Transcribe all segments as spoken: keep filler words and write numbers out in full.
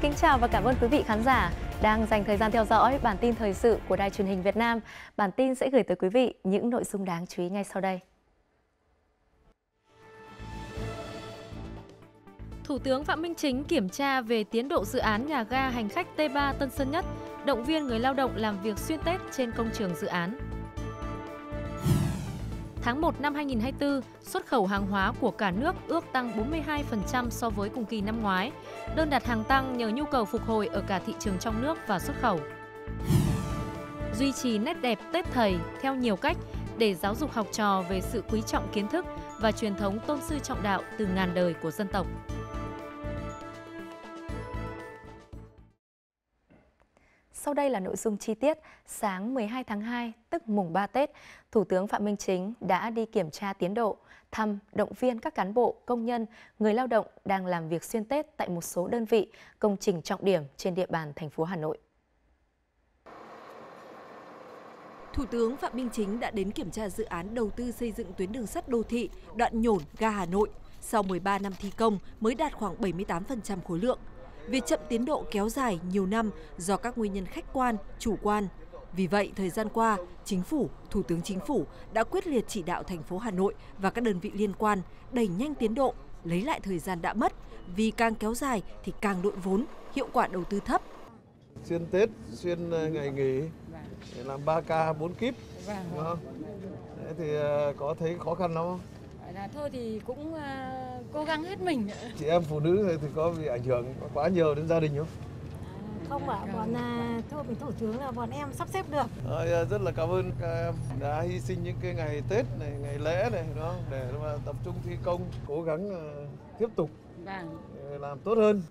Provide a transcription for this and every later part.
kính chào và cảm ơn quý vị khán giả đang dành thời gian theo dõi bản tin thời sự của Đài Truyền hình Việt Nam. Bản tin sẽ gửi tới quý vị những nội dung đáng chú ý ngay sau đây. Thủ tướng Phạm Minh Chính kiểm tra về tiến độ dự án nhà ga hành khách T ba Tân Sơn Nhất, động viên người lao động làm việc xuyên Tết trên công trường dự án. Tháng một năm hai nghìn không trăm hai mươi tư, xuất khẩu hàng hóa của cả nước ước tăng bốn mươi hai phần trăm so với cùng kỳ năm ngoái. Đơn đặt hàng tăng nhờ nhu cầu phục hồi ở cả thị trường trong nước và xuất khẩu. Duy trì nét đẹp Tết Thầy theo nhiều cách để giáo dục học trò về sự quý trọng kiến thức và truyền thống tôn sư trọng đạo từ ngàn đời của dân tộc. Sau đây là nội dung chi tiết. Sáng mười hai tháng hai, tức mùng ba Tết, Thủ tướng Phạm Minh Chính đã đi kiểm tra tiến độ, thăm, động viên các cán bộ, công nhân, người lao động đang làm việc xuyên Tết tại một số đơn vị, công trình trọng điểm trên địa bàn thành phố Hà Nội. Thủ tướng Phạm Minh Chính đã đến kiểm tra dự án đầu tư xây dựng tuyến đường sắt đô thị đoạn Nhổn ga Hà Nội. Sau mười ba năm thi công mới đạt khoảng bảy mươi tám phần trăm khối lượng. Việc chậm tiến độ kéo dài nhiều năm do các nguyên nhân khách quan, chủ quan. Vì vậy, thời gian qua, Chính phủ, Thủ tướng Chính phủ đã quyết liệt chỉ đạo thành phố Hà Nội và các đơn vị liên quan đẩy nhanh tiến độ, lấy lại thời gian đã mất. Vì càng kéo dài thì càng đội vốn, hiệu quả đầu tư thấp. Xuyên Tết, xuyên ngày nghỉ, làm ba ca bốn kíp, đúng không? Thế thì có thấy khó khăn không? Là thôi thì cũng uh, cố gắng hết mình. Chị em phụ nữ thì có bị ảnh hưởng quá nhiều đến gia đình không? Không ạ, bọn uh, thưa với Thủ tướng là bọn em sắp xếp được. À, rất là cảm ơn các em đã hy sinh những cái ngày Tết này, ngày lễ này, đúng không? Để mà tập trung thi công, cố gắng uh, tiếp tục vâng. làm tốt hơn.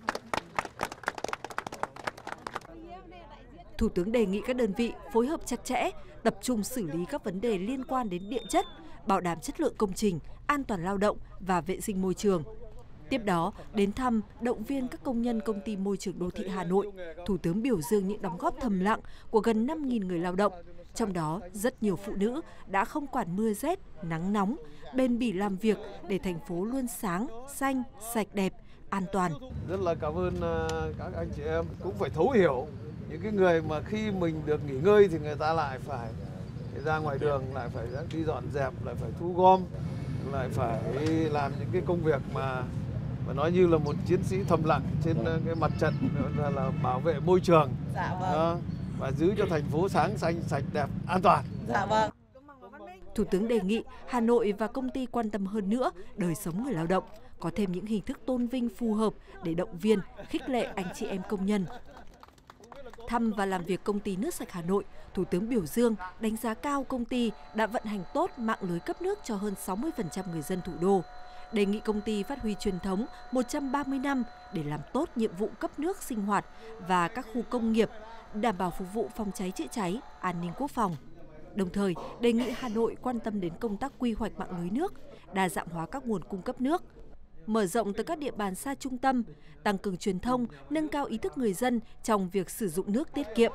Thủ tướng đề nghị các đơn vị phối hợp chặt chẽ, tập trung xử lý các vấn đề liên quan đến địa chất, bảo đảm chất lượng công trình, an toàn lao động và vệ sinh môi trường. Tiếp đó, đến thăm, động viên các công nhân Công ty Môi trường Đô thị Hà Nội, Thủ tướng biểu dương những đóng góp thầm lặng của gần năm nghìn người lao động. Trong đó, rất nhiều phụ nữ đã không quản mưa rét, nắng nóng, bền bỉ làm việc để thành phố luôn sáng, xanh, sạch đẹp, an toàn. Rất là cảm ơn các anh chị em, cũng phải thấu hiểu những cái người mà khi mình được nghỉ ngơi thì người ta lại phải ra ngoài đường, lại phải đi dọn dẹp, lại phải thu gom, lại phải làm những cái công việc mà mà nói như là một chiến sĩ thầm lặng trên cái mặt trận là, là bảo vệ môi trường, dạ vâng. Đó, và giữ cho thành phố sáng xanh sạch đẹp an toàn. Dạ vâng. Thủ tướng đề nghị Hà Nội và công ty quan tâm hơn nữa đời sống người lao động, có thêm những hình thức tôn vinh phù hợp để động viên, khích lệ anh chị em công nhân. Thăm và làm việc công ty nước sạch Hà Nội, Thủ tướng biểu dương, đánh giá cao công ty đã vận hành tốt mạng lưới cấp nước cho hơn sáu mươi phần trăm người dân thủ đô. Đề nghị công ty phát huy truyền thống một trăm ba mươi năm để làm tốt nhiệm vụ cấp nước sinh hoạt và các khu công nghiệp, đảm bảo phục vụ phòng cháy chữa cháy, an ninh quốc phòng. Đồng thời, đề nghị Hà Nội quan tâm đến công tác quy hoạch mạng lưới nước, đa dạng hóa các nguồn cung cấp nước, mở rộng tới các địa bàn xa trung tâm, tăng cường truyền thông, nâng cao ý thức người dân trong việc sử dụng nước tiết kiệm.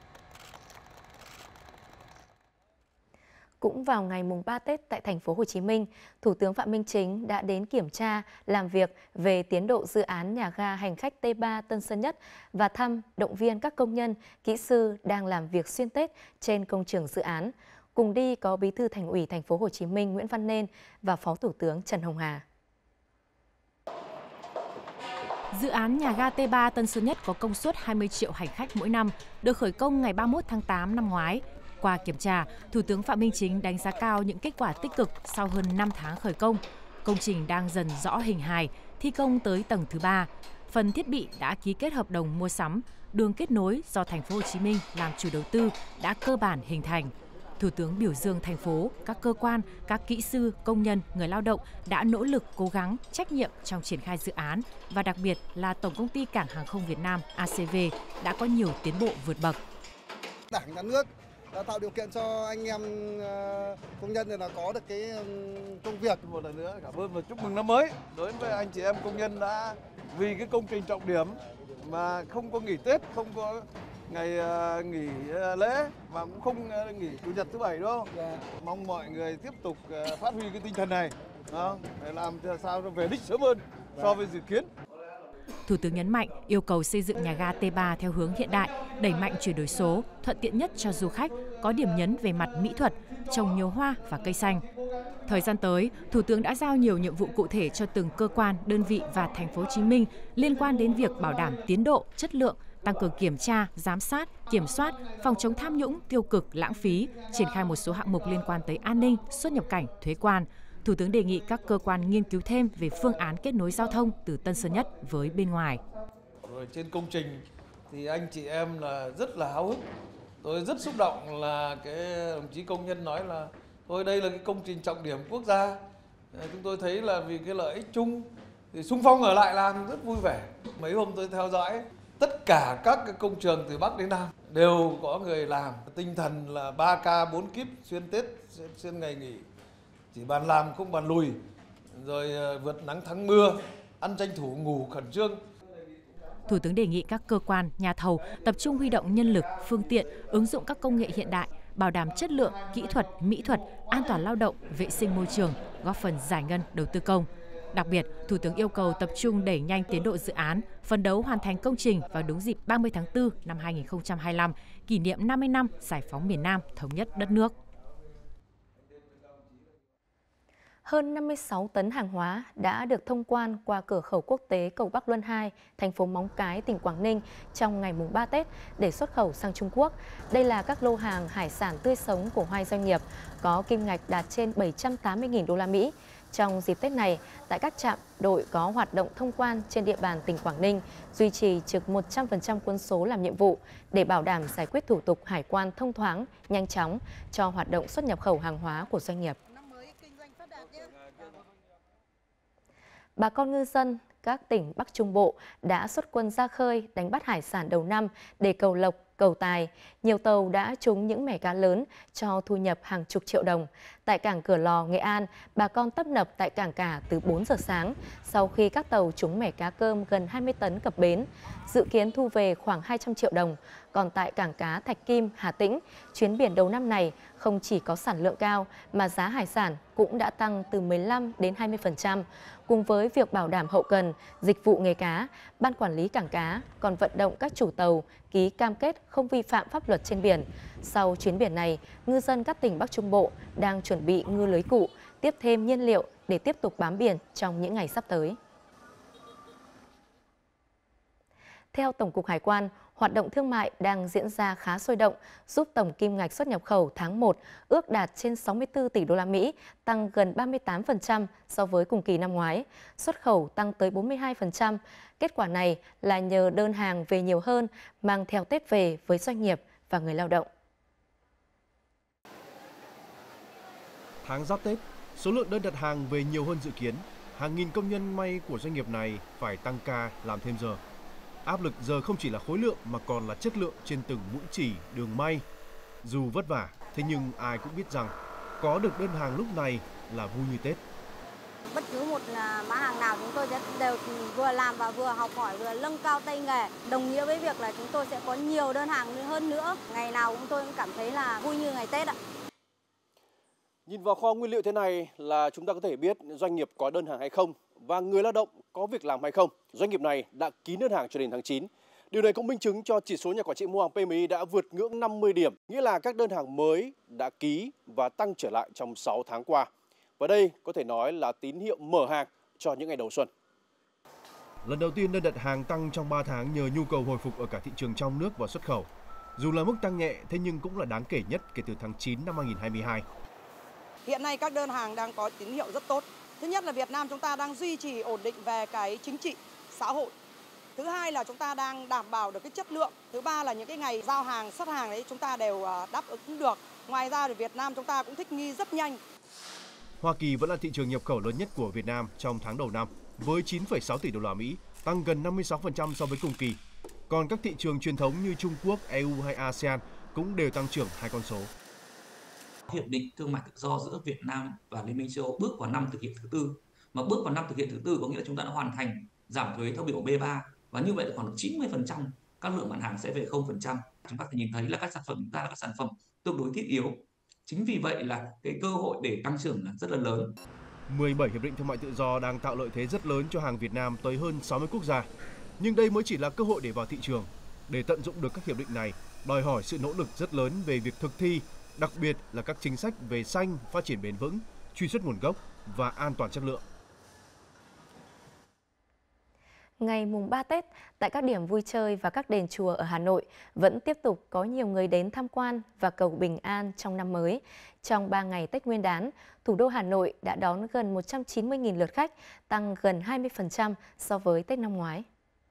Cũng vào ngày mùng ba Tết tại thành phố Hồ Chí Minh, Thủ tướng Phạm Minh Chính đã đến kiểm tra, làm việc về tiến độ dự án nhà ga hành khách T ba Tân Sơn Nhất và thăm, động viên các công nhân, kỹ sư đang làm việc xuyên Tết trên công trường dự án. Cùng đi có Bí thư Thành ủy thành phố Hồ Chí Minh Nguyễn Văn Nên và Phó Thủ tướng Trần Hồng Hà. Dự án nhà ga T ba Tân Sơn Nhất có công suất hai mươi triệu hành khách mỗi năm, được khởi công ngày ba mươi mốt tháng tám năm ngoái. Qua kiểm tra, Thủ tướng Phạm Minh Chính đánh giá cao những kết quả tích cực sau hơn năm tháng khởi công. Công trình đang dần rõ hình hài, thi công tới tầng thứ ba. Phần thiết bị đã ký kết hợp đồng mua sắm, đường kết nối do thành phố Hồ Chí Minh làm chủ đầu tư đã cơ bản hình thành. Thủ tướng biểu dương thành phố, các cơ quan, các kỹ sư, công nhân, người lao động đã nỗ lực, cố gắng, trách nhiệm trong triển khai dự án và đặc biệt là Tổng công ty Cảng hàng không Việt Nam A C V đã có nhiều tiến bộ vượt bậc. Đảng, Nhà nước đã tạo điều kiện cho anh em công nhân là có được cái công việc. Một lần nữa cảm ơn và chúc mừng năm mới đối với anh chị em công nhân đã vì cái công trình trọng điểm mà không có nghỉ Tết, không có ngày uh, nghỉ uh, lễ và cũng không uh, nghỉ chủ nhật thứ bảy đúng không? Yeah. Mong mọi người tiếp tục uh, phát huy cái tinh thần này, đó, để làm cho sao nó về đích sớm hơn so với dự kiến. Thủ tướng nhấn mạnh yêu cầu xây dựng nhà ga T ba theo hướng hiện đại, đẩy mạnh chuyển đổi số, thuận tiện nhất cho du khách, có điểm nhấn về mặt mỹ thuật, trồng nhiều hoa và cây xanh. Thời gian tới, Thủ tướng đã giao nhiều nhiệm vụ cụ thể cho từng cơ quan, đơn vị và thành phố Hồ Chí Minh liên quan đến việc bảo đảm tiến độ, chất lượng, tăng cường kiểm tra, giám sát, kiểm soát, phòng chống tham nhũng, tiêu cực, lãng phí, triển khai một số hạng mục liên quan tới an ninh, xuất nhập cảnh, thuế quan. Thủ tướng đề nghị các cơ quan nghiên cứu thêm về phương án kết nối giao thông từ Tân Sơn Nhất với bên ngoài. Rồi trên công trình thì anh chị em là rất là háo hức. Tôi rất xúc động là cái đồng chí công nhân nói là thôi đây là cái công trình trọng điểm quốc gia. Chúng tôi thấy là vì cái lợi ích chung thì xung phong ở lại làm rất vui vẻ. Mấy hôm tôi theo dõi tất cả các cái công trường từ Bắc đến Nam đều có người làm. Tinh thần là ba ca bốn kíp xuyên Tết, xuyên ngày nghỉ. Chỉ bàn làm không bàn lùi, rồi vượt nắng thắng mưa, ăn tranh thủ ngủ khẩn trương. Thủ tướng đề nghị các cơ quan, nhà thầu tập trung huy động nhân lực, phương tiện, ứng dụng các công nghệ hiện đại, bảo đảm chất lượng, kỹ thuật, mỹ thuật, an toàn lao động, vệ sinh môi trường, góp phần giải ngân đầu tư công. Đặc biệt, Thủ tướng yêu cầu tập trung đẩy nhanh tiến độ dự án, phấn đấu hoàn thành công trình vào đúng dịp ba mươi tháng tư năm hai nghìn không trăm hai mươi lăm, kỷ niệm năm mươi năm giải phóng miền Nam, thống nhất đất nước. Hơn năm mươi sáu tấn hàng hóa đã được thông quan qua cửa khẩu quốc tế Cầu Bắc Luân hai, thành phố Móng Cái, tỉnh Quảng Ninh trong ngày mùng ba Tết để xuất khẩu sang Trung Quốc. Đây là các lô hàng hải sản tươi sống của hai doanh nghiệp có kim ngạch đạt trên bảy trăm tám mươi nghìn đô la Mỹ. Trong dịp Tết này, tại các trạm đội có hoạt động thông quan trên địa bàn tỉnh Quảng Ninh, duy trì trực một trăm phần trăm quân số làm nhiệm vụ để bảo đảm giải quyết thủ tục hải quan thông thoáng, nhanh chóng cho hoạt động xuất nhập khẩu hàng hóa của doanh nghiệp. Bà con ngư dân các tỉnh Bắc Trung Bộ đã xuất quân ra khơi đánh bắt hải sản đầu năm để cầu lộc, cầu tài. Nhiều tàu đã trúng những mẻ cá lớn cho thu nhập hàng chục triệu đồng. Tại cảng Cửa Lò, Nghệ An, bà con tấp nập tại cảng cả từ bốn giờ sáng sau khi các tàu trúng mẻ cá cơm gần hai mươi tấn cập bến, dự kiến thu về khoảng hai trăm triệu đồng. Còn tại cảng cá Thạch Kim, Hà Tĩnh, chuyến biển đầu năm này không chỉ có sản lượng cao mà giá hải sản cũng đã tăng từ mười lăm đến hai mươi phần trăm. Cùng với việc bảo đảm hậu cần, dịch vụ nghề cá, Ban Quản lý Cảng Cá còn vận động các chủ tàu ký cam kết không vi phạm pháp luật trên biển. Sau chuyến biển này, ngư dân các tỉnh Bắc Trung Bộ đang chuẩn bị ngư lưới cụ, tiếp thêm nhiên liệu để tiếp tục bám biển trong những ngày sắp tới. Theo Tổng cục Hải quan, hoạt động thương mại đang diễn ra khá sôi động, giúp tổng kim ngạch xuất nhập khẩu tháng một ước đạt trên sáu mươi tư tỷ đô la Mỹ, tăng gần ba mươi tám phần trăm so với cùng kỳ năm ngoái. Xuất khẩu tăng tới bốn mươi hai phần trăm. Kết quả này là nhờ đơn hàng về nhiều hơn, mang theo Tết về với doanh nghiệp và người lao động. Tháng Giáp Tết, số lượng đơn đặt hàng về nhiều hơn dự kiến. Hàng nghìn công nhân may của doanh nghiệp này phải tăng ca làm thêm giờ. Áp lực giờ không chỉ là khối lượng mà còn là chất lượng trên từng mũi chỉ, đường may. Dù vất vả, thế nhưng ai cũng biết rằng có được đơn hàng lúc này là vui như Tết. Bất cứ một mã hàng nào chúng tôi sẽ đều vừa làm và vừa học hỏi, vừa nâng cao tay nghề. Đồng nghĩa với việc là chúng tôi sẽ có nhiều đơn hàng hơn nữa. Ngày nào chúng tôi cũng cảm thấy là vui như ngày Tết ạ. Nhìn vào kho nguyên liệu thế này là chúng ta có thể biết doanh nghiệp có đơn hàng hay không và người lao động có việc làm hay không. Doanh nghiệp này đã ký đơn hàng cho đến tháng chín. Điều này cũng minh chứng cho chỉ số nhà quản trị mua hàng pê em i đã vượt ngưỡng năm mươi điểm, nghĩa là các đơn hàng mới đã ký và tăng trở lại trong sáu tháng qua. Và đây có thể nói là tín hiệu mở hàng cho những ngày đầu xuân. Lần đầu tiên đơn đặt hàng tăng trong ba tháng nhờ nhu cầu hồi phục ở cả thị trường trong nước và xuất khẩu. Dù là mức tăng nhẹ, thế nhưng cũng là đáng kể nhất kể từ tháng chín năm hai nghìn không trăm hai mươi hai. Hiện nay các đơn hàng đang có tín hiệu rất tốt. Thứ nhất là Việt Nam chúng ta đang duy trì ổn định về cái chính trị, xã hội. Thứ hai là chúng ta đang đảm bảo được cái chất lượng. Thứ ba là những cái ngày giao hàng, xuất hàng đấy chúng ta đều đáp ứng được. Ngoài ra thì Việt Nam chúng ta cũng thích nghi rất nhanh. Hoa Kỳ vẫn là thị trường nhập khẩu lớn nhất của Việt Nam trong tháng đầu năm với chín phẩy sáu tỷ đô la Mỹ, tăng gần năm mươi sáu phần trăm so với cùng kỳ. Còn các thị trường truyền thống như Trung Quốc, e u hay a sê an cũng đều tăng trưởng hai con số. Hiệp định thương mại tự do giữa Việt Nam và Liên minh châu Âu bước vào năm thực hiện thứ tư. Mà bước vào năm thực hiện thứ tư có nghĩa là chúng ta đã hoàn thành giảm thuế theo biểu B ba và như vậy là khoảng chín mươi phần trăm các lượng mặt hàng sẽ về không phần trăm. Chúng ta có thể nhìn thấy là các sản phẩm chúng ta là các sản phẩm tương đối thiết yếu. Chính vì vậy là cái cơ hội để tăng trưởng là rất là lớn. mười bảy hiệp định thương mại tự do đang tạo lợi thế rất lớn cho hàng Việt Nam tới hơn sáu mươi quốc gia. Nhưng đây mới chỉ là cơ hội để vào thị trường. Để tận dụng được các hiệp định này, đòi hỏi sự nỗ lực rất lớn về việc thực thi, đặc biệt là các chính sách về xanh, phát triển bền vững, truy xuất nguồn gốc và an toàn chất lượng. Ngày mùng ba Tết, tại các điểm vui chơi và các đền chùa ở Hà Nội vẫn tiếp tục có nhiều người đến tham quan và cầu bình an trong năm mới. Trong ba ngày Tết Nguyên đán, thủ đô Hà Nội đã đón gần một trăm chín mươi nghìn lượt khách, tăng gần hai mươi phần trăm so với Tết năm ngoái.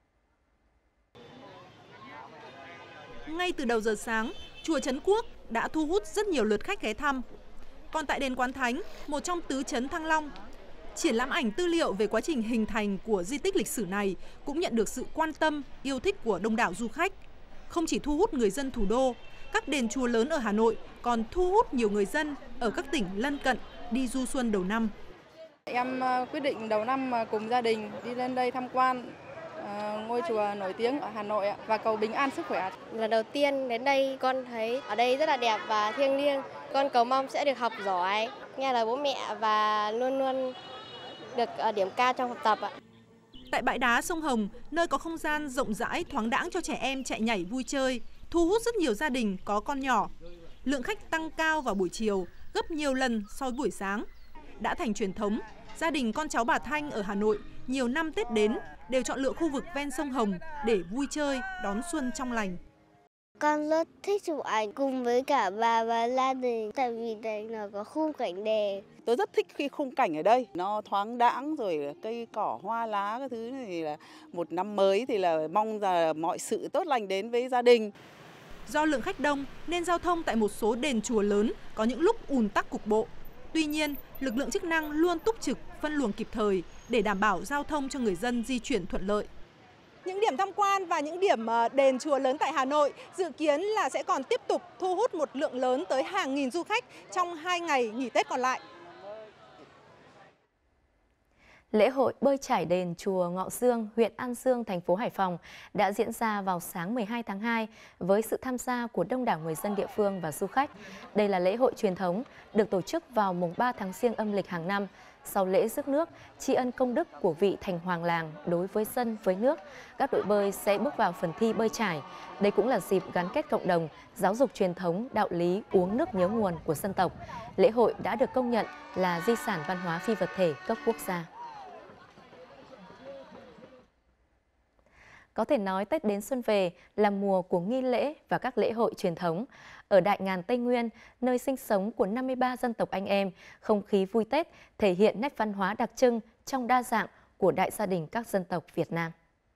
Ngay từ đầu giờ sáng, chùa Trấn Quốc đã thu hút rất nhiều lượt khách ghé thăm. Còn tại đền Quán Thánh, một trong tứ trấn Thăng Long, triển lãm ảnh tư liệu về quá trình hình thành của di tích lịch sử này cũng nhận được sự quan tâm, yêu thích của đông đảo du khách. Không chỉ thu hút người dân thủ đô, các đền chùa lớn ở Hà Nội còn thu hút nhiều người dân ở các tỉnh lân cận đi du xuân đầu năm. Em quyết định đầu năm cùng gia đình đi lên đây tham quan ngôi chùa nổi tiếng ở Hà Nội và cầu bình an sức khỏe. Lần đầu tiên đến đây con thấy ở đây rất là đẹp và thiêng liêng. Con cầu mong sẽ được học giỏi, nghe lời bố mẹ và luôn luôn được điểm cao trong học tập ạ. Tại bãi đá sông Hồng, nơi có không gian rộng rãi thoáng đãng cho trẻ em chạy nhảy vui chơi, thu hút rất nhiều gia đình có con nhỏ. Lượng khách tăng cao vào buổi chiều, gấp nhiều lần so với buổi sáng. Đã thành truyền thống, gia đình con cháu bà Thanh ở Hà Nội nhiều năm Tết đến đều chọn lựa khu vực ven sông Hồng để vui chơi, đón xuân trong lành. Con rất thích chụp ảnh cùng với cả bà và gia đình, tại vì đây nó có khung cảnh đẹp. Tôi rất thích khi khung cảnh ở đây, nó thoáng đãng rồi cây cỏ hoa lá cái thứ này, là một năm mới thì là mong là mọi sự tốt lành đến với gia đình. Do lượng khách đông nên giao thông tại một số đền chùa lớn có những lúc ùn tắc cục bộ. Tuy nhiên, lực lượng chức năng luôn túc trực, phân luồng kịp thời để đảm bảo giao thông cho người dân di chuyển thuận lợi. Những điểm tham quan và những điểm đền chùa lớn tại Hà Nội dự kiến là sẽ còn tiếp tục thu hút một lượng lớn tới hàng nghìn du khách trong hai ngày nghỉ Tết còn lại. Lễ hội bơi trải đền chùa Ngọ Dương, huyện An Dương, thành phố Hải Phòng đã diễn ra vào sáng mười hai tháng hai với sự tham gia của đông đảo người dân địa phương và du khách. Đây là lễ hội truyền thống được tổ chức vào mùng ba tháng Giêng âm lịch hàng năm. Sau lễ rước nước, tri ân công đức của vị thành hoàng làng đối với dân với nước, các đội bơi sẽ bước vào phần thi bơi trải. Đây cũng là dịp gắn kết cộng đồng, giáo dục truyền thống, đạo lý uống nước nhớ nguồn của dân tộc. Lễ hội đã được công nhận là di sản văn hóa phi vật thể cấp quốc gia. Có thể nói Tết đến xuân về là mùa của nghi lễ và các lễ hội truyền thống. Ở Đại Ngàn Tây Nguyên, nơi sinh sống của năm mươi ba dân tộc anh em, không khí vui Tết thể hiện nét văn hóa đặc trưng trong đa dạng của đại gia đình các dân tộc Việt Nam.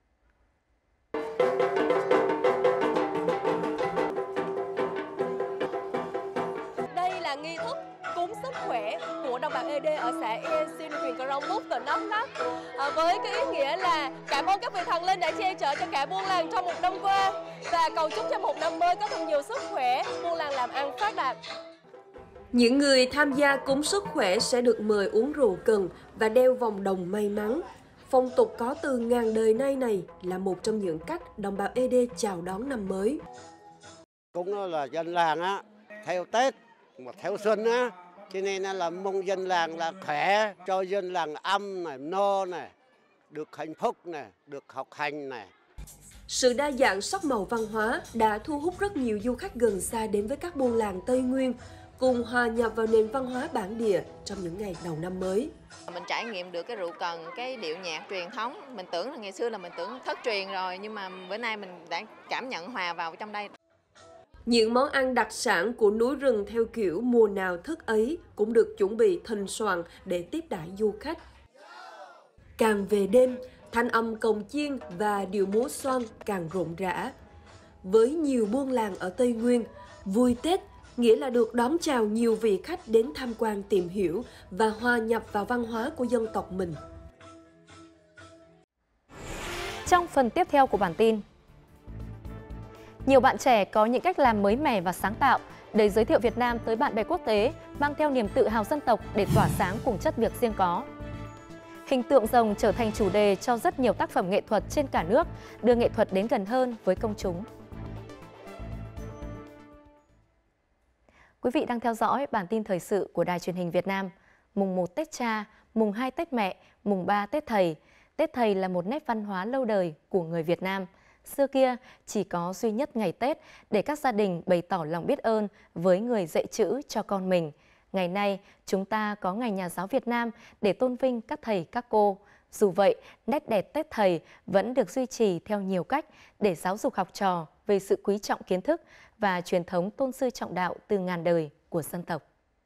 Đây là nghi thức cúng sức khỏe của đồng bào ê đê ở xã Yên Xin, huyện Crong Búc, tỉnh Đắk Lắk, à, với cái ý nghĩa là cảm ơn các vị thần linh đã che chở cho cả buôn làng trong một năm qua và cầu chúc cho một năm mới có thật nhiều sức khỏe, buôn làng làm ăn phát đạt. Những người tham gia cúng sức khỏe sẽ được mời uống rượu cần và đeo vòng đồng may mắn. Phong tục có từ ngàn đời nay này là một trong những cách đồng bào ê đê chào đón năm mới. Cũng là dân làng á, theo Tết mà theo xuân á, cho nên là mong dân làng là khỏe, cho dân làng âm này, no này, được hạnh phúc này, được học hành này. Sự đa dạng sắc màu văn hóa đã thu hút rất nhiều du khách gần xa đến với các buôn làng Tây Nguyên, cùng hòa nhập vào nền văn hóa bản địa trong những ngày đầu năm mới. Mình trải nghiệm được cái rượu cần, cái điệu nhạc truyền thống. Mình tưởng là ngày xưa là mình tưởng thất truyền rồi, nhưng mà bữa nay mình đã cảm nhận hòa vào trong đây. Những món ăn đặc sản của núi rừng theo kiểu mùa nào thức ấy cũng được chuẩn bị thình soạn để tiếp đãi du khách. Càng về đêm, thanh âm cồng chiên và điệu múa xoan càng rộn rã. Với nhiều buôn làng ở Tây Nguyên, vui Tết nghĩa là được đón chào nhiều vị khách đến tham quan tìm hiểu và hòa nhập vào văn hóa của dân tộc mình. Trong phần tiếp theo của bản tin, nhiều bạn trẻ có những cách làm mới mẻ và sáng tạo để giới thiệu Việt Nam tới bạn bè quốc tế, mang theo niềm tự hào dân tộc để tỏa sáng cùng chất việc riêng có. Hình tượng rồng trở thành chủ đề cho rất nhiều tác phẩm nghệ thuật trên cả nước, đưa nghệ thuật đến gần hơn với công chúng. Quý vị đang theo dõi bản tin thời sự của Đài Truyền hình Việt Nam. Mùng một Tết Cha, mùng hai Tết Mẹ, mùng ba Tết Thầy. Tết Thầy là một nét văn hóa lâu đời của người Việt Nam. Xưa kia chỉ có duy nhất ngày Tết để các gia đình bày tỏ lòng biết ơn với người dạy chữ cho con mình. Ngày nay, chúng ta có Ngày Nhà giáo Việt Nam để tôn vinh các thầy, các cô. Dù vậy, nét đẹp Tết Thầy vẫn được duy trì theo nhiều cách để giáo dục học trò về sự quý trọng kiến thức và truyền thống tôn sư trọng đạo từ ngàn đời của dân tộc.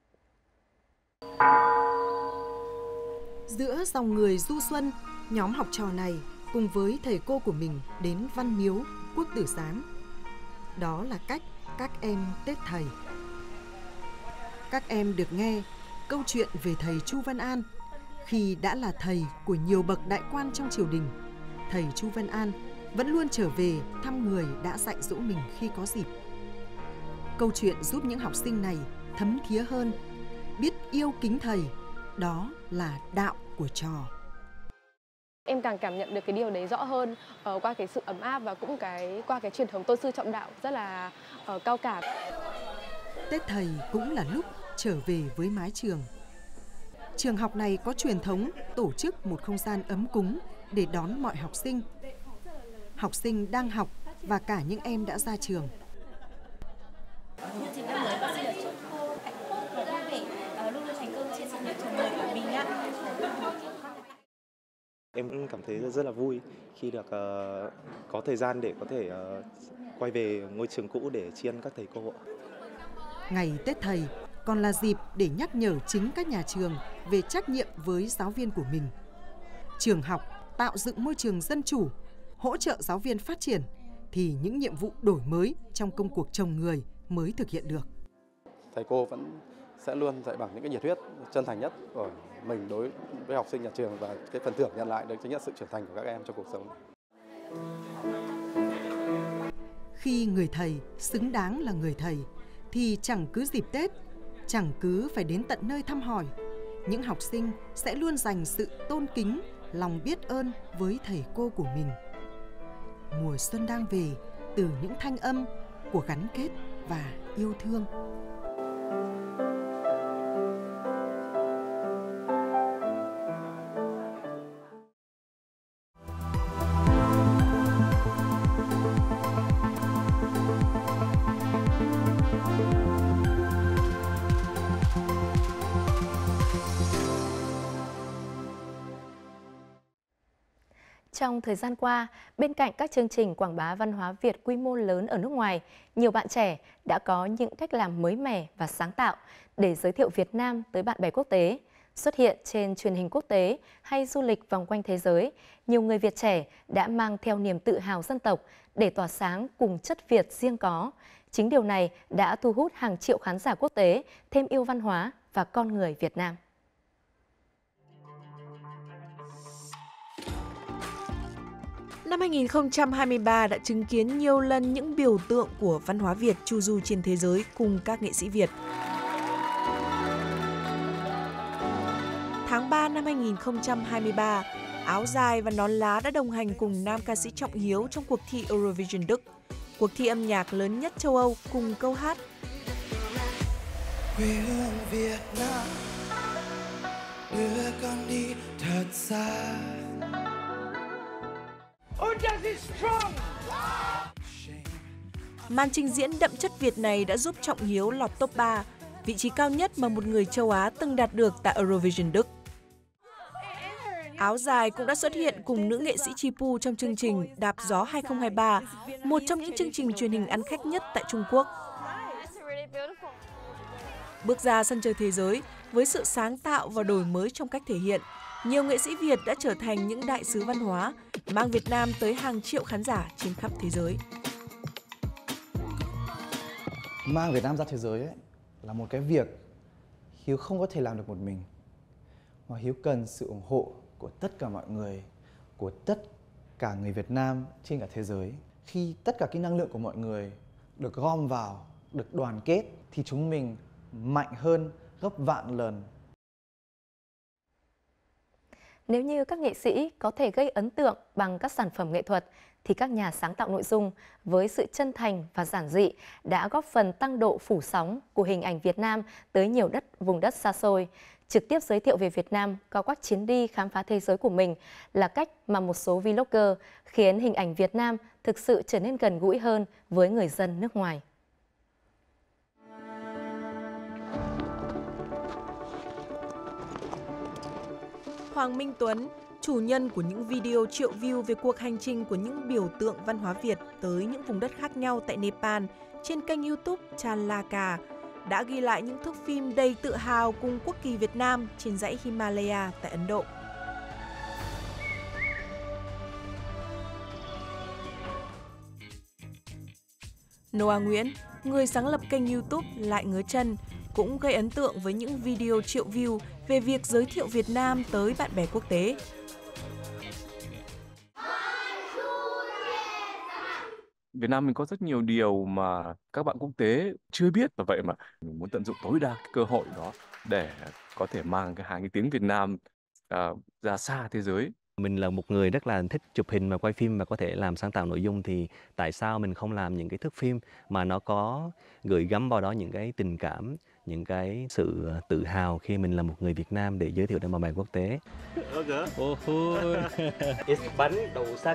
Giữa dòng người du xuân, nhóm học trò này cùng với thầy cô của mình đến Văn Miếu, Quốc Tử Giám. Đó là cách các em Tết Thầy. Các em được nghe câu chuyện về thầy Chu Văn An. Khi đã là thầy của nhiều bậc đại quan trong triều đình, thầy Chu Văn An vẫn luôn trở về thăm người đã dạy dỗ mình khi có dịp. Câu chuyện giúp những học sinh này thấm thía hơn, biết yêu kính thầy, đó là đạo của trò. Em càng cảm nhận được cái điều đấy rõ hơn uh, qua cái sự ấm áp và cũng cái qua cái truyền thống tôn sư trọng đạo rất là uh, cao cả. Tết Thầy cũng là lúc trở về với mái trường. Trường học này có truyền thống tổ chức một không gian ấm cúng để đón mọi học sinh. Học sinh đang học và cả những em đã ra trường. Nhân dịp năm mới, bác xin được chúc cô hạnh phúc và vui vẻ, luôn luôn thành công trên sự nghiệp trường đời của mình ạ. Em cũng cảm thấy rất là vui khi được uh, có thời gian để có thể uh, quay về ngôi trường cũ để tri ân các thầy cô. Ngày Tết Thầy còn là dịp để nhắc nhở chính các nhà trường về trách nhiệm với giáo viên của mình. Trường học tạo dựng môi trường dân chủ, hỗ trợ giáo viên phát triển, thì những nhiệm vụ đổi mới trong công cuộc trồng người mới thực hiện được. Thầy cô vẫn sẽ luôn dạy bằng những cái nhiệt huyết chân thành nhất của mình đối với học sinh nhà trường, và cái phần thưởng nhận lại được chính là sự trưởng thành của các em trong cuộc sống. Khi người thầy xứng đáng là người thầy thì chẳng cứ dịp Tết, chẳng cứ phải đến tận nơi thăm hỏi, những học sinh sẽ luôn dành sự tôn kính, lòng biết ơn với thầy cô của mình. Mùa xuân đang về từ những thanh âm của gắn kết và yêu thương. Trong thời gian qua, bên cạnh các chương trình quảng bá văn hóa Việt quy mô lớn ở nước ngoài, nhiều bạn trẻ đã có những cách làm mới mẻ và sáng tạo để giới thiệu Việt Nam tới bạn bè quốc tế. Xuất hiện trên truyền hình quốc tế hay du lịch vòng quanh thế giới, nhiều người Việt trẻ đã mang theo niềm tự hào dân tộc để tỏa sáng cùng chất Việt riêng có. Chính điều này đã thu hút hàng triệu khán giả quốc tế thêm yêu văn hóa và con người Việt Nam. Năm hai nghìn không trăm hai mươi ba đã chứng kiến nhiều lần những biểu tượng của văn hóa Việt chu du trên thế giới cùng các nghệ sĩ Việt. Tháng ba năm hai nghìn không trăm hai mươi ba, áo dài và nón lá đã đồng hành cùng nam ca sĩ Trọng Hiếu trong cuộc thi Eurovision Đức, cuộc thi âm nhạc lớn nhất châu Âu cùng câu hát Quê hương Việt Nam đưa con đi thật xa. Màn trình diễn đậm chất Việt này đã giúp Trọng Hiếu lọt top ba, vị trí cao nhất mà một người châu Á từng đạt được tại Eurovision Đức. Áo dài cũng đã xuất hiện cùng nữ nghệ sĩ Chi Pu trong chương trình Đạp Gió hai không hai ba, một trong những chương trình truyền hình ăn khách nhất tại Trung Quốc. Bước ra sân chơi thế giới, với sự sáng tạo và đổi mới trong cách thể hiện, nhiều nghệ sĩ Việt đã trở thành những đại sứ văn hóa, mang Việt Nam tới hàng triệu khán giả trên khắp thế giới. Mang Việt Nam ra thế giới ấy, là một cái việc Hiếu không có thể làm được một mình. Mà Hiếu cần sự ủng hộ của tất cả mọi người, của tất cả người Việt Nam trên cả thế giới. Khi tất cả cái năng lượng của mọi người được gom vào, được đoàn kết, thì chúng mình mạnh hơn gấp vạn lần. Nếu như các nghệ sĩ có thể gây ấn tượng bằng các sản phẩm nghệ thuật, thì các nhà sáng tạo nội dung với sự chân thành và giản dị đã góp phần tăng độ phủ sóng của hình ảnh Việt Nam tới nhiều đất vùng đất xa xôi. Trực tiếp giới thiệu về Việt Nam qua các chuyến đi khám phá thế giới của mình là cách mà một số vlogger khiến hình ảnh Việt Nam thực sự trở nên gần gũi hơn với người dân nước ngoài. Hoàng Minh Tuấn, chủ nhân của những video triệu view về cuộc hành trình của những biểu tượng văn hóa Việt tới những vùng đất khác nhau tại Nepal trên kênh YouTube Chalaka, đã ghi lại những thước phim đầy tự hào cùng quốc kỳ Việt Nam trên dãy Himalaya tại Ấn Độ. Noah Nguyễn, người sáng lập kênh YouTube Lại Ngứa Chân, cũng gây ấn tượng với những video triệu view về việc giới thiệu Việt Nam tới bạn bè quốc tế. Việt Nam mình có rất nhiều điều mà các bạn quốc tế chưa biết, và vậy mà mình muốn tận dụng tối đa cái cơ hội đó để có thể mang cái hai cái tiếng Việt Nam uh, ra xa thế giới. Mình là một người rất là thích chụp hình và quay phim và có thể làm sáng tạo nội dung, thì tại sao mình không làm những cái thước phim mà nó có gửi gắm vào đó những cái tình cảm, những cái sự tự hào khi mình là một người Việt Nam để giới thiệu đến bạn bè quốc tế. bánh đậu xanh.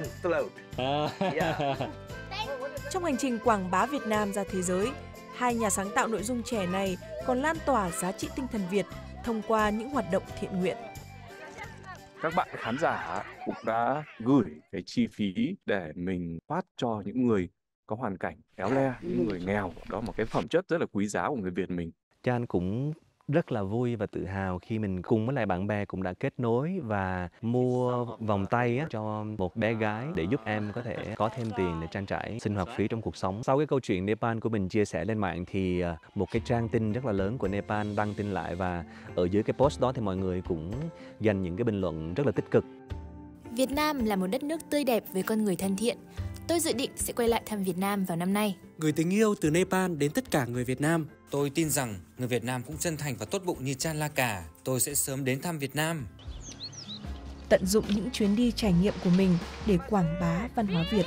Trong hành trình quảng bá Việt Nam ra thế giới, hai nhà sáng tạo nội dung trẻ này còn lan tỏa giá trị tinh thần Việt thông qua những hoạt động thiện nguyện. Các bạn khán giả cũng đã gửi cái chi phí để mình phát cho những người có hoàn cảnh éo le, những người nghèo. Đó là một cái phẩm chất rất là quý giá của người Việt mình. Chan cũng rất là vui và tự hào khi mình cùng với lại bạn bè cũng đã kết nối và mua vòng tay á, cho một bé gái để giúp em có thể có thêm tiền để trang trải sinh hoạt phí trong cuộc sống. Sau cái câu chuyện Nepal của mình chia sẻ lên mạng thì một cái trang tin rất là lớn của Nepal đăng tin lại, và ở dưới cái post đó thì mọi người cũng dành những cái bình luận rất là tích cực. Việt Nam là một đất nước tươi đẹp với con người thân thiện. Tôi dự định sẽ quay lại thăm Việt Nam vào năm nay. Gửi tình yêu từ Nepal đến tất cả người Việt Nam. Tôi tin rằng người Việt Nam cũng chân thành và tốt bụng như Chalaka. Tôi sẽ sớm đến thăm Việt Nam. Tận dụng những chuyến đi trải nghiệm của mình để quảng bá văn hóa Việt.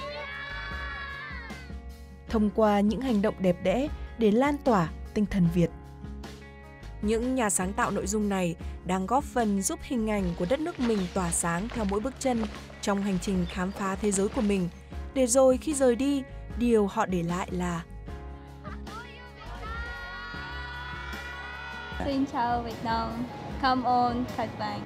Thông qua những hành động đẹp đẽ để lan tỏa tinh thần Việt. Những nhà sáng tạo nội dung này đang góp phần giúp hình ảnh của đất nước mình tỏa sáng theo mỗi bước chân trong hành trình khám phá thế giới của mình, để rồi khi rời đi, điều họ để lại là: Xin chào Việt Nam, cảm ơn các bạn.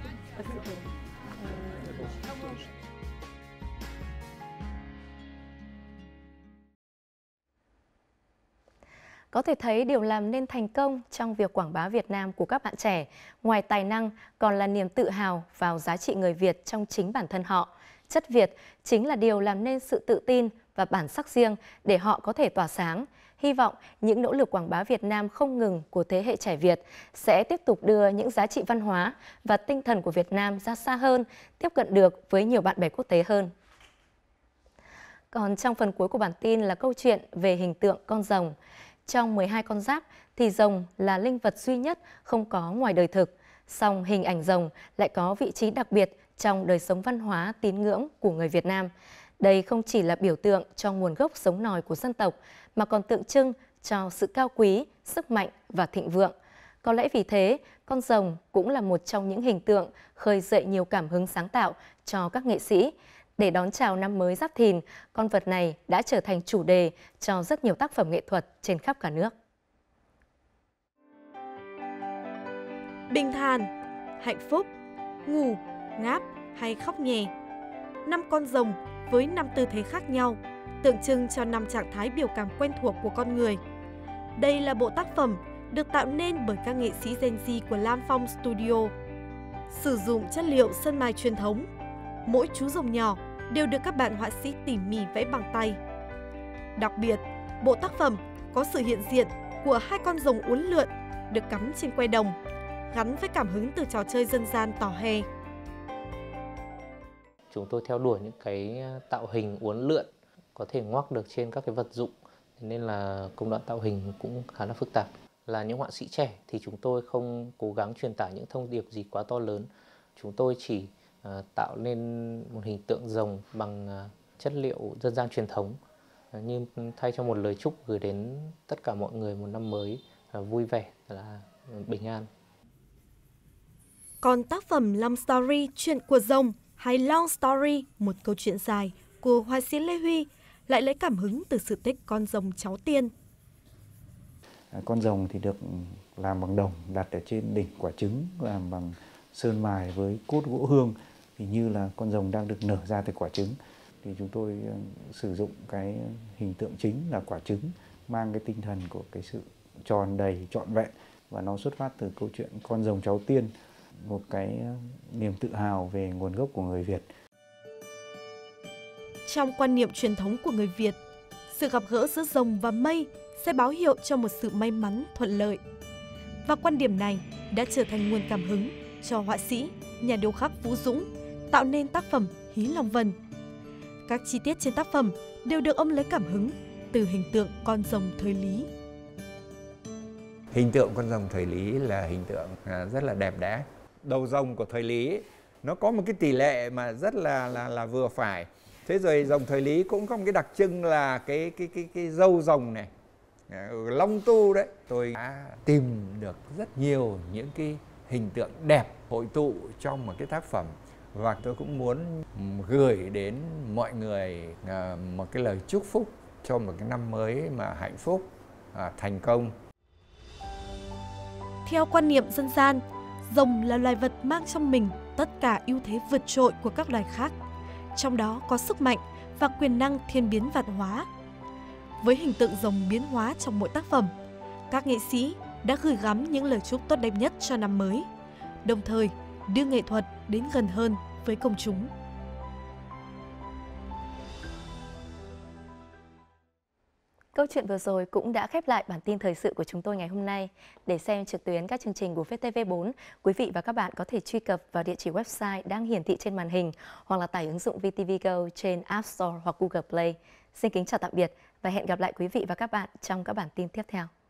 Có thể thấy điều làm nên thành công trong việc quảng bá Việt Nam của các bạn trẻ, ngoài tài năng còn là niềm tự hào vào giá trị người Việt trong chính bản thân họ. Chất Việt chính là điều làm nên sự tự tin và bản sắc riêng để họ có thể tỏa sáng. Hy vọng những nỗ lực quảng bá Việt Nam không ngừng của thế hệ trẻ Việt sẽ tiếp tục đưa những giá trị văn hóa và tinh thần của Việt Nam ra xa hơn, tiếp cận được với nhiều bạn bè quốc tế hơn. Còn trong phần cuối của bản tin là câu chuyện về hình tượng con rồng. Trong mười hai con giáp thì rồng là linh vật duy nhất không có ngoài đời thực. Song hình ảnh rồng lại có vị trí đặc biệt trong đời sống văn hóa tín ngưỡng của người Việt Nam. Đây không chỉ là biểu tượng cho nguồn gốc sống nòi của dân tộc, mà còn tượng trưng cho sự cao quý, sức mạnh và thịnh vượng. Có lẽ vì thế, con rồng cũng là một trong những hình tượng khơi dậy nhiều cảm hứng sáng tạo cho các nghệ sĩ. Để đón chào năm mới Giáp Thìn, con vật này đã trở thành chủ đề cho rất nhiều tác phẩm nghệ thuật trên khắp cả nước. Bình thản, hạnh phúc, ngủ, ngáp hay khóc nhè. Năm con rồng với năm tư thế khác nhau, tượng trưng cho năm trạng thái biểu cảm quen thuộc của con người. Đây là bộ tác phẩm được tạo nên bởi các nghệ sĩ Gen Z của Lam Phong Studio. Sử dụng chất liệu sơn mài truyền thống, mỗi chú rồng nhỏ đều được các bạn họa sĩ tỉ mỉ vẽ bằng tay. Đặc biệt, bộ tác phẩm có sự hiện diện của hai con rồng uốn lượn được cắm trên que đồng, gắn với cảm hứng từ trò chơi dân gian tò he. Chúng tôi theo đuổi những cái tạo hình uốn lượn có thể ngoắc được trên các cái vật dụng, nên là công đoạn tạo hình cũng khá là phức tạp. Là những họa sĩ trẻ thì chúng tôi không cố gắng truyền tải những thông điệp gì quá to lớn. Chúng tôi chỉ uh, tạo nên một hình tượng rồng bằng uh, chất liệu dân gian truyền thống, như thay cho một lời chúc gửi đến tất cả mọi người một năm mới vui vẻ, là bình an. Còn tác phẩm Long Story, chuyện của rồng hay Long Story, một câu chuyện dài của họa sĩ Lê Huy lại lấy cảm hứng từ sự tích con rồng cháu tiên. Con rồng thì được làm bằng đồng, đặt ở trên đỉnh quả trứng, làm bằng sơn mài với cốt gỗ hương, thì như là con rồng đang được nở ra từ quả trứng. Thì chúng tôi sử dụng cái hình tượng chính là quả trứng, mang cái tinh thần của cái sự tròn đầy, trọn vẹn, và nó xuất phát từ câu chuyện con rồng cháu tiên, một cái niềm tự hào về nguồn gốc của người Việt. Trong quan niệm truyền thống của người Việt, sự gặp gỡ giữa rồng và mây sẽ báo hiệu cho một sự may mắn, thuận lợi. Và quan điểm này đã trở thành nguồn cảm hứng cho họa sĩ, nhà điêu khắc Vũ Dũng tạo nên tác phẩm Hí Long Vân. Các chi tiết trên tác phẩm đều được ông lấy cảm hứng từ hình tượng con rồng thời Lý. Hình tượng con rồng thời Lý là hình tượng rất là đẹp đẽ. Đầu rồng của thời Lý nó có một cái tỷ lệ mà rất là là là vừa phải. Thế rồi rồng thời Lý cũng có một cái đặc trưng là cái cái cái cái râu rồng này, long tu đấy. Tôi đã tìm được rất nhiều những cái hình tượng đẹp hội tụ trong một cái tác phẩm, và tôi cũng muốn gửi đến mọi người một cái lời chúc phúc cho một cái năm mới mà hạnh phúc, thành công. Theo quan niệm dân gian, rồng là loài vật mang trong mình tất cả ưu thế vượt trội của các loài khác, trong đó có sức mạnh và quyền năng thiên biến vạn hóa. Với hình tượng rồng biến hóa trong mỗi tác phẩm, các nghệ sĩ đã gửi gắm những lời chúc tốt đẹp nhất cho năm mới, đồng thời đưa nghệ thuật đến gần hơn với công chúng. Câu chuyện vừa rồi cũng đã khép lại bản tin thời sự của chúng tôi ngày hôm nay. Để xem trực tuyến các chương trình của vê tê vê bốn, quý vị và các bạn có thể truy cập vào địa chỉ website đang hiển thị trên màn hình hoặc là tải ứng dụng vê tê vê Go trên App Store hoặc Google Play. Xin kính chào tạm biệt và hẹn gặp lại quý vị và các bạn trong các bản tin tiếp theo.